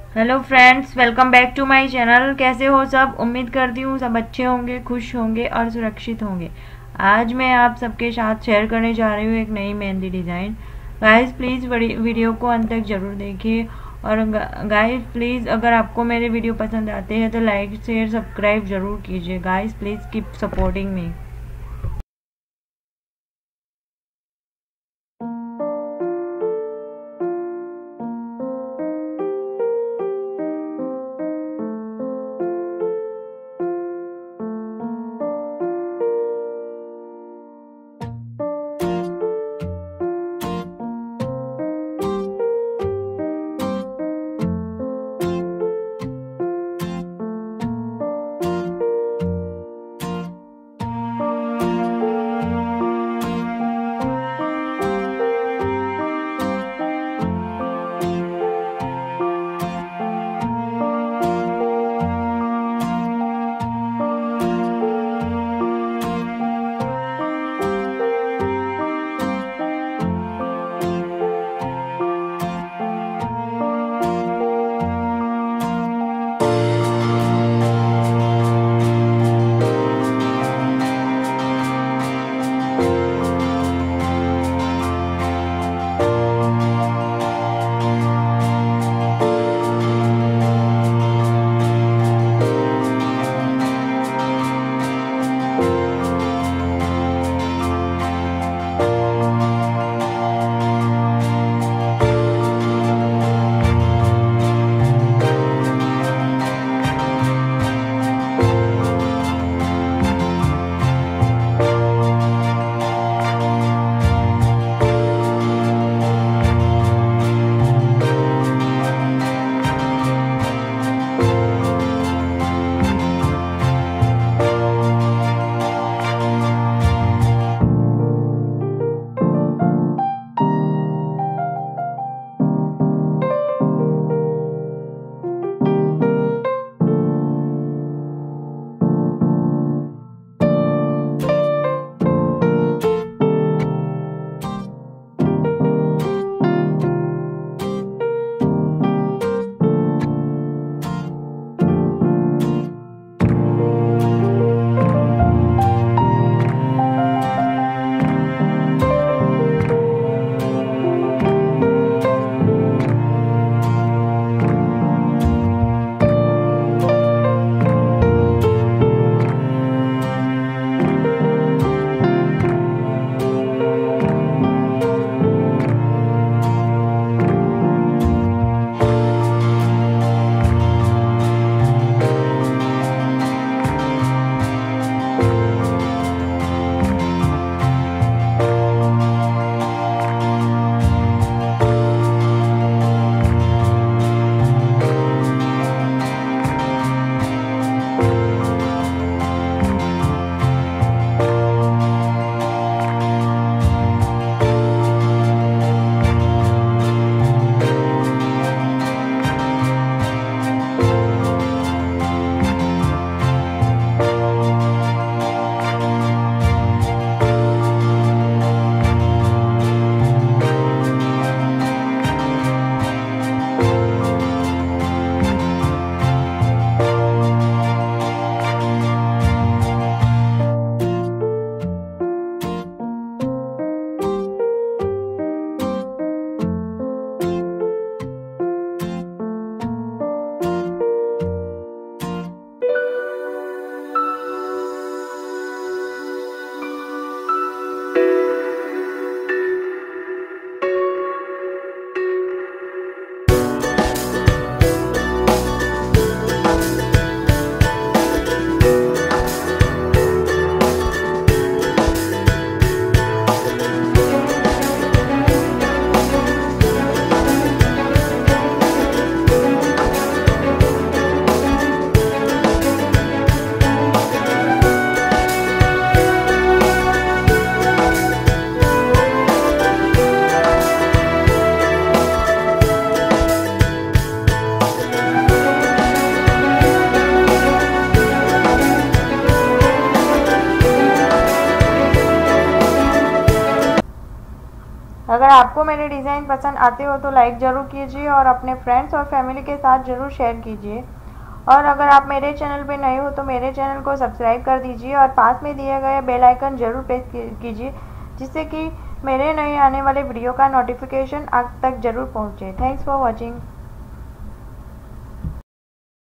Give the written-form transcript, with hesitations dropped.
Hello friends, welcome back to my channel. कैसे हो सब? उम्मीद करती हूँ सब अच्छे होंगे, खुश होंगे और सुरक्षित होंगे। आज मैं आप सबके साथ शेयर करने जा रही हूँ एक नई mehndi design. Guys please video को अंत तक ज़रूर देखिए। और गाइस प्लीज़, अगर आपको मेरे वीडियो पसंद आते हैं तो लाइक शेयर सब्सक्राइब ज़रूर कीजिए। Guys please keep supporting me. अगर आपको मेरे डिज़ाइन पसंद आते हो तो लाइक ज़रूर कीजिए और अपने फ्रेंड्स और फैमिली के साथ ज़रूर शेयर कीजिए। और अगर आप मेरे चैनल पे नए हो तो मेरे चैनल को सब्सक्राइब कर दीजिए और पास में दिए गए बेल आइकन ज़रूर प्रेस कीजिए, जिससे कि मेरे नए आने वाले वीडियो का नोटिफिकेशन आप तक ज़रूर पहुँचे। Thanks for watching.